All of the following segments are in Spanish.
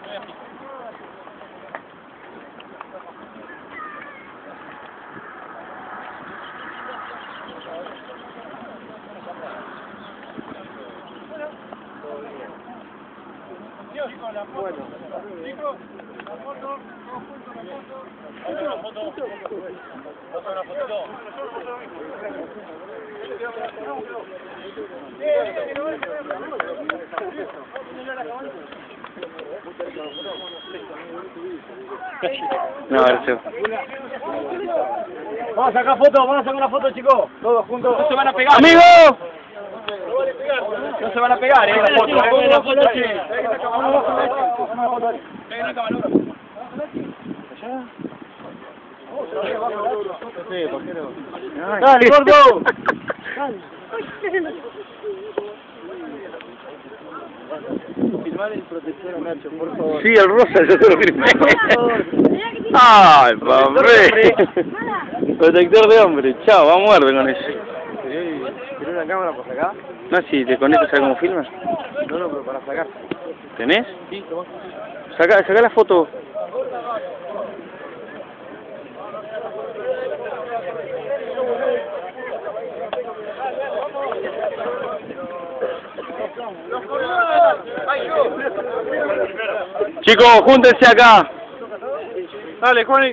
Bueno, chicos, la foto, todos juntos la foto. Una fotito. No, Arce. Vamos a sacar foto, vamos a sacar una foto, chicos. Todos juntos. No se van a pegar. ¡Amigo! No se van a pegar, la foto. La foto, ¡Dale, gordo! Filmar el protector a Nacho, por favor. Sí, el rosa, yo te lo firmé. ¡Ay, papé! Protector de hombre, chao, va a muerte con eso. ¿Tienes una cámara para sacar? No, si te con esto sabes cómo filmas. No, pero para sacar. ¿Tenés? Sí, toma. Saca la foto. Chicos, júntense acá. Dale, Juani.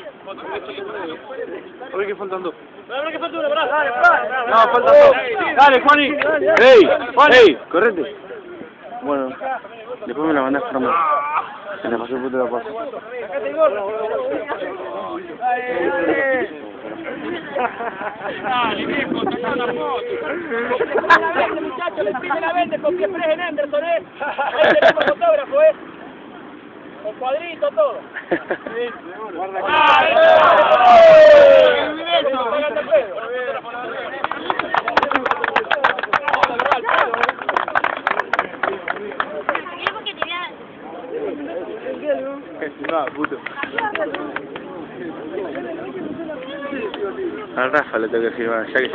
Ahora que faltan dos. No, faltan dos. Dale, Juani. ¡Ey! ¡Ey! ¡Correte! Bueno, después me la mandás por mí. Se la pasó el puto de la paz. Dale, viejo, saca una foto. Muchachos, les pide la vende con pie en Anderson, ¿eh? Ahí tenemos fotógrafo, ¿eh? Con cuadrito, todo. Puto. Al Rafa le tengo que firmar, ya que